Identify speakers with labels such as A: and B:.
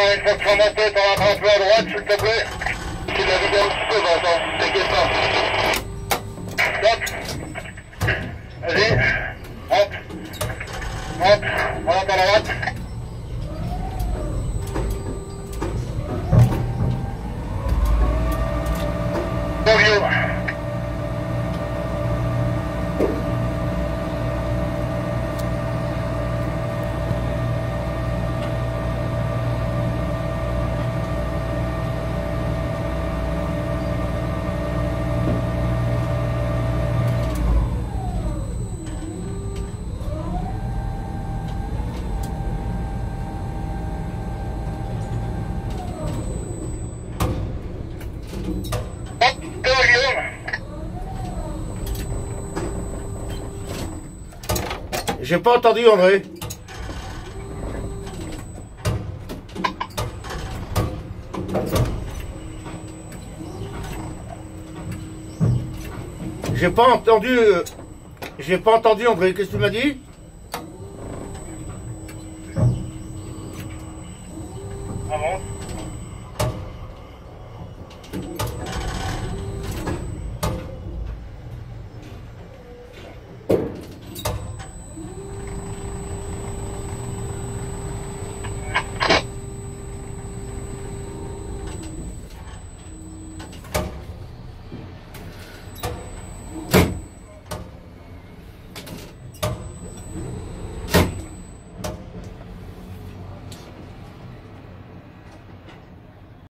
A: une fois que tu vas monter, t'en vas un peu à droite, s'il te plaît. C'est la vidéo un petit peu, Vincent, t'inquiète pas. Stop. Vas-y. Hop. Hop. On monte à droite. Bon vieux.
B: J'ai pas entendu, André. J'ai pas entendu, André. Qu'est-ce que tu m'as dit?
A: Avance.